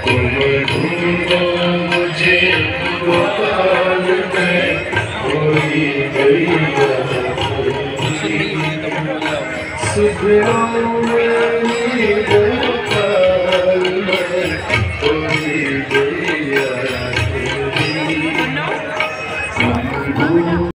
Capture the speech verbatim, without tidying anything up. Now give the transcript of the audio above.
तुम ढूंढो मुझे गोपाल में, कोई गैया सुबह मेरी